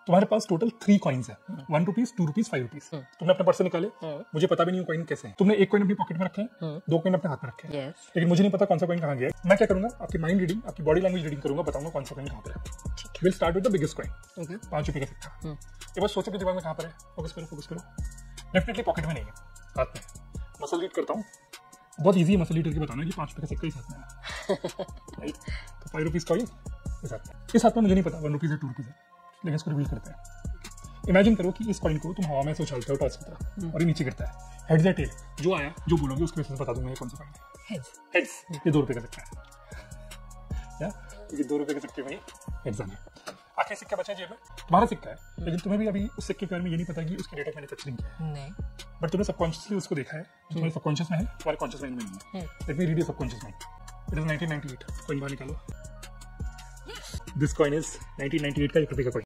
तुम्हारे पास total 3 coins है, 1 rupees, 2 rupees, 5 rupees. तुमने अपने पर्स से निकाले, मुझे पता भी नहीं कॉइन कैसे है। तुमने एक कॉइन अपनी पॉकेट में रखे हैं, 2 कॉइन अपने हाथ में रखे हैं, लेकिन मुझे नहीं पता कौन सा कॉइन कहाँ गया है। मैं क्या करूंगा, आपकी माइंड रीडिंग, आपकी बॉडी लैंग्वेज रीडिंग करूंगा, बताऊंगा कौन सा कॉइन कहाँ पर है। Will start with the biggest coin, 5 रुपए का सिक्का। ये बस सोचो कि दिमाग में कहाँ पर है, फोकस करो, फोकस करो। डेफिनेटली पॉकेट में नहीं है, हाथ में। मसल रीड करता हूँ, बहुत इजी है मसल रीड करके बताना कि 5 रुपए का सिक्का इस हाथ में है, राइट। तो 5 रुपीज कॉइन इस हाथ में मुझे नहीं पता 1 रुपीज है, 2 रुपीज है, लेकिन इसको रिवील करते हैं। इमेजिन करो कि इस कॉइन को तुम हवा में से उछालते हो टॉस की तरह और ये नीचे गिरता है। हेड्स या टेल, जो आया जो बोलोगे उसके वजह से बता दूंगा ये कौन सा कॉइन है। हेड्स, ये 2 रुपए का सिक्का है, या क्योंकि 2 रुपए के सिक्के में हेड्स आना है। आखिरी सिक्का बचा जेब में, तुम्हारा सिक्का है, लेकिन तुम्हें भी अभी उस सिक्के के बारे में ये नहीं पता कि उसकी डेटा मैंने टच नहीं किया है, बट तुमने सबकॉन्शियसली उसको देखा है। तुम्हारे सबकॉन्शियस में है, तुम्हारे कॉन्शियस माइंड में नहीं है। Let me read your subconscious mind. It is 1998। Coin बाहर निकालो। दिस कॉइन इज 1998 का 1 रुपए का कॉइन।